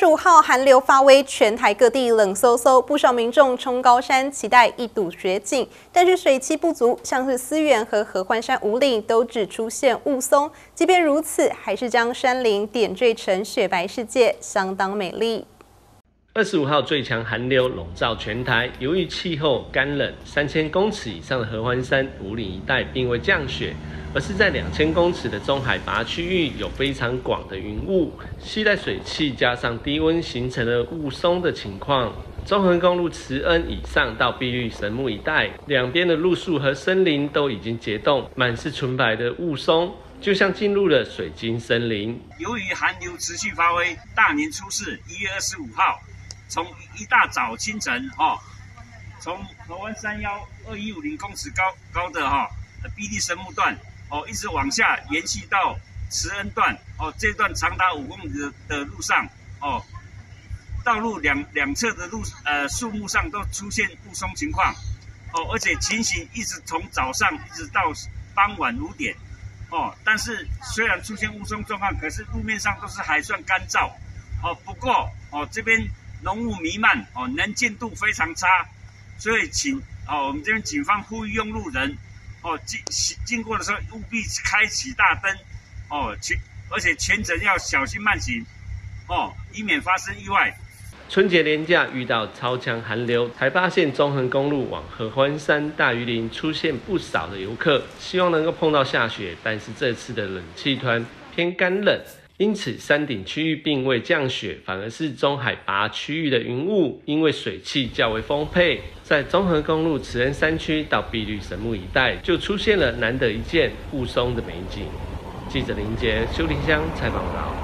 25号寒流发威，全台各地冷飕飕，不少民众冲高山期待一睹雪景，但是水汽不足，像是思源和合欢山五岭都只出现雾凇。即便如此，还是将山林点缀成雪白世界，相当美丽。 25号最强寒流笼罩全台，由于气候干冷，3000公尺以上的合欢山五岭一带并未降雪，而是在2000公尺的中海拔区域有非常广的云雾，携带水汽加上低温形成了雾凇的情况。中横公路慈恩以上到碧绿神木一带，两边的路树和森林都已经结冻，满是纯白的雾凇，就像进入了水晶森林。 由于寒流持续发威，大年初四1月25号。从一大早清晨，从合欢山腰2150公尺高的碧绿神木段，一直往下延续到慈恩段，这段长达5公里的路上，道路两侧的树木上都出现雾凇情况，而且情形一直从早上一直到傍晚5点，但是虽然出现雾凇状况，可是路面上都是还算干燥，不过这边浓雾弥漫，能见度非常差，所以我们这边警方呼吁用路人，经过的时候务必开启大灯，而且全程要小心慢行，以免发生意外。 春节连假遇到超强寒流，台八线中横公路往合欢山大榆林出现不少的游客，希望能够碰到下雪，但是这次的冷气团偏干冷。因此，山顶区域并未降雪，反而是中海拔区域的云雾，因为水汽较为丰沛，在中横公路慈恩山区到碧绿神木一带，就出现了难得一见雾凇的美景。记者林杰、邱林香采访报道。